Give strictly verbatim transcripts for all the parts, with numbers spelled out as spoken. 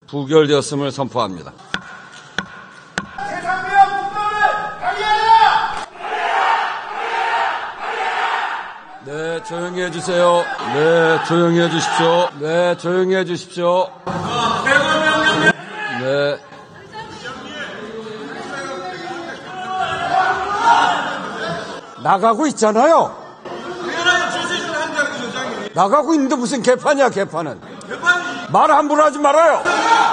부결되었음을 선포합니다. 네, 조용히 해주세요. 네, 조용히 해주십시오. 네, 조용히 해주십시오. 네. 나가고 있잖아요. 나가고 있는데 무슨 개판이야, 개판은. 말 함부로 하지 말아요.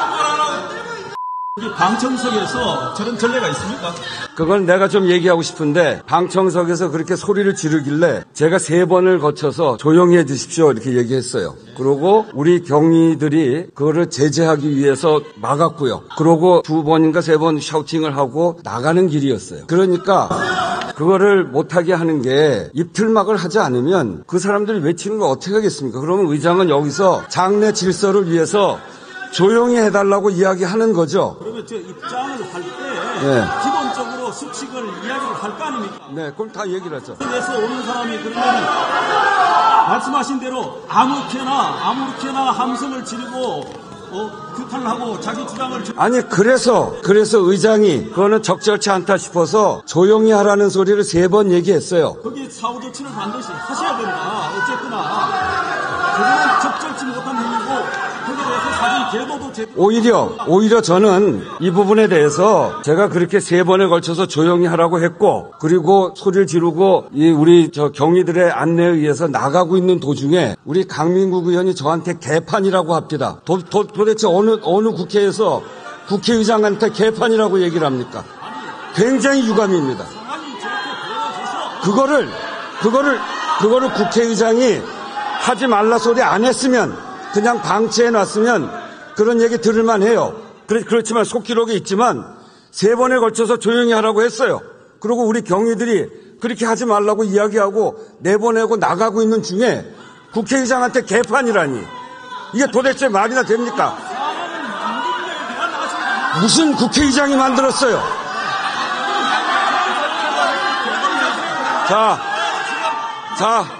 방청석에서 저런 전례가 있습니까? 그건 내가 좀 얘기하고 싶은데, 방청석에서 그렇게 소리를 지르길래 제가 세 번을 거쳐서 조용히 해 주십시오 이렇게 얘기했어요. 그러고 우리 경위들이 그거를 제재하기 위해서 막았고요. 그러고 두 번인가 세 번 샤우팅을 하고 나가는 길이었어요. 그러니까 그거를 못하게 하는 게 입틀막을 하지 않으면 그 사람들이 외치는 걸 어떻게 하겠습니까? 그러면 의장은 여기서 장내 질서를 위해서 조용히 해달라고 이야기하는 거죠. 그러면 저 입장을 할 때 네. 기본적으로 수칙을 이야기를 할 거 아닙니까? 네, 그럼 다 얘기를 하죠. 그래서 오는 사람이 그러면 말씀하신 대로 아무렇게나 아무렇게나 함성을 지르고 어, 규탄을 하고 자기 주장을 아니 그래서 그래서 의장이 그거는 적절치 않다 싶어서 조용히 하라는 소리를 세 번 얘기했어요. 거기에 사후 조치를 반드시 하셔야 된다. 어쨌거나 그거는 적절치 못한 행위고 거기에 대해서 사진 제도도 제... 오히려 오히려 저는 이 부분에 대해서 제가 그렇게 세 번에 걸쳐서 조용히 하라고 했고 그리고 소리를 지르고 이 우리 저 경위들의 안내에 의해서 나가고 있는 도중에 우리 강민국 의원이 저한테 개판이라고 합니다. 도, 도, 도대체 어느 어느 국회에서 국회의장한테 개판이라고 얘기를 합니까? 굉장히 유감입니다. 그거를 그거를 그거를 국회의장이 하지 말라 소리 안 했으면 그냥 방치해 놨으면 그런 얘기 들을만 해요. 그렇지만 속기록에 있지만 세 번에 걸쳐서 조용히 하라고 했어요. 그리고 우리 경위들이 그렇게 하지 말라고 이야기하고 내보내고 나가고 있는 중에 국회의장한테 개판이라니 이게 도대체 말이나 됩니까? 무슨 국회의장이 만들었어요? 자, 자.